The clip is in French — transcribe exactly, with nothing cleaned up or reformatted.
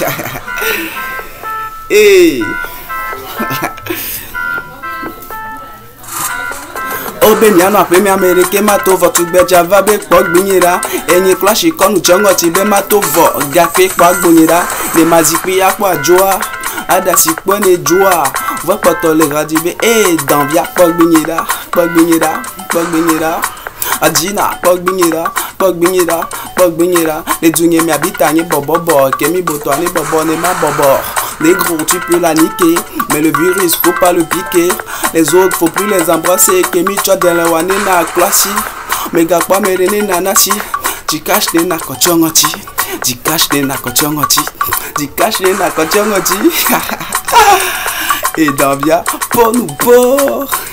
Hey. Obeniano apemi Amerike mato vo tu gbeja va be po gbinyira enyi clash konu chongo ti be mato vo gafe po gbinyira le mazipi apo ajoa ada si po ne joa vo poto le radibe e dan via po gbinyira po gbinyira po gbinyira Adina po gbinyira po gbinyira po gbinyira le dunye mi habita ni bobobo kemi boto ani bobo ne ma bobo. Les gros tu peux la niquer, mais le virus faut pas le piquer. Les autres faut plus les embrasser. Kemi chwa de la wane na klasi. Mega kwa merene na nasi. Jikash ne na kochongoti. Jikash ne na kochongoti. Jikash ne na kochongoti. Et dans bien pour nous pour.